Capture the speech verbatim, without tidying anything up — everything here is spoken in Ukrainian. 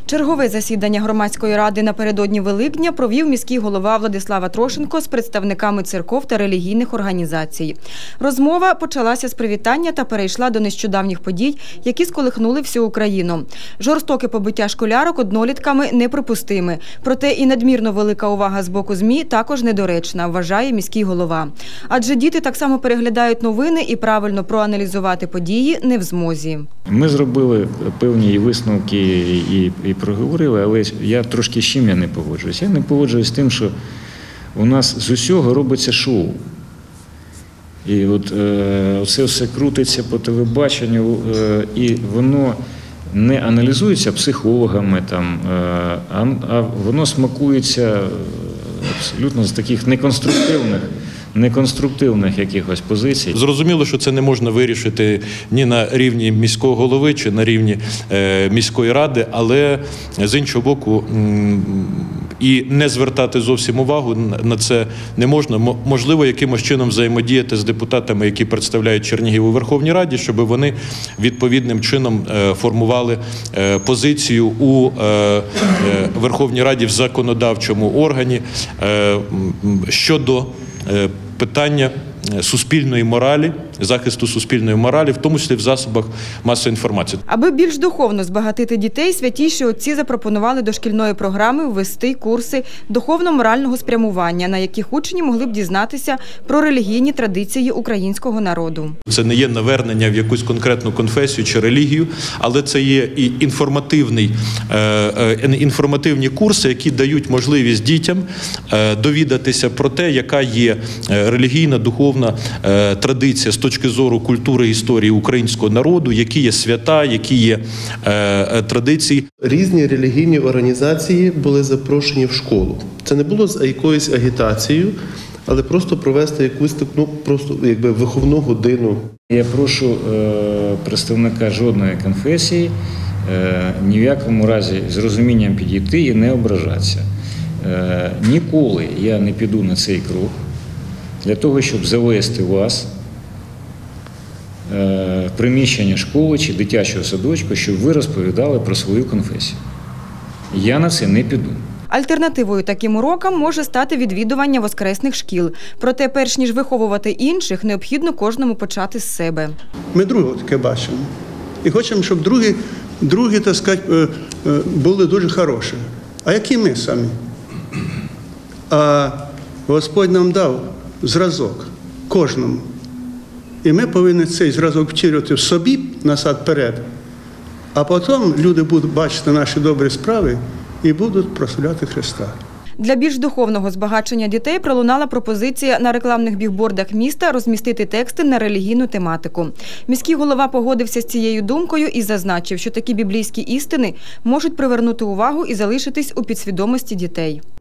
Чергове засідання громадської ради напередодні Великдня провів міський голова Владислав Атрошенко з представниками церков та релігійних організацій. Розмова почалася з привітання та перейшла до нещодавніх подій, які сколихнули всю Україну. Жорстоке побиття школярок однолітками неприпустиме. Проте і надмірно велика увага з боку ЗМІ також недоречна, вважає міський голова. Адже діти так само переглядають новини і правильно проаналізувати події не в змозі. Ми зробили певні висновки і, і проговорили, але я трошки з чим я не погоджуюсь. Я не погоджуюсь з тим, що у нас з усього робиться шоу. І от е, це все крутиться по телебаченню, е, і воно не аналізується психологами, там, е, а, а воно смакується абсолютно з таких неконструктивних, неконструктивних якихось позицій. Зрозуміло, що це не можна вирішити ні на рівні міського голови, чи на рівні е, міської ради, але з іншого боку і не звертати зовсім увагу на це не можна. Можливо, якимось чином взаємодіяти з депутатами, які представляють Чернігів у Верховній Раді, щоб вони відповідним чином формували позицію у Верховній Раді в законодавчому органі щодо питання суспільної моралі, захисту суспільної моралі, в тому числі в засобах масової інформації. Аби більш духовно збагатити дітей, святіші отці запропонували до шкільної програми ввести курси духовно-морального спрямування, на яких учні могли б дізнатися про релігійні традиції українського народу. Це не є навернення в якусь конкретну конфесію чи релігію, але це є і інформативний, е, інформативні курси, які дають можливість дітям е, довідатися про те, яка є релігійна, духовна е, традиція з точки зору культури і історії українського народу, які є свята, які є е, традиції. Різні релігійні організації були запрошені в школу. Це не було з якоюсь агітацією, але просто провести якусь ну, просто, якби, виховну годину. Я прошу е, представника жодної конфесії е, ні в якому разі з розумінням підійти і не ображатися. Е, ніколи я не піду на цей крок для того, щоб завести вас в приміщення школи чи дитячого садочку, щоб ви розповідали про свою конфесію. Я на це не піду. Альтернативою таким урокам може стати відвідування воскресних шкіл. Проте, перш ніж виховувати інших, необхідно кожному почати з себе. Ми другого таке бачимо. І хочемо, щоб другі, другі, так сказати, були дуже хороші. А які ми самі? А Господь нам дав зразок кожному. І ми повинні цей зразок втілювати в собі насамперед, а потім люди будуть бачити наші добрі справи і будуть прославляти Христа. Для більш духовного збагачення дітей пролунала пропозиція на рекламних бігбордах міста розмістити тексти на релігійну тематику. Міський голова погодився з цією думкою і зазначив, що такі біблійські істини можуть привернути увагу і залишитись у підсвідомості дітей.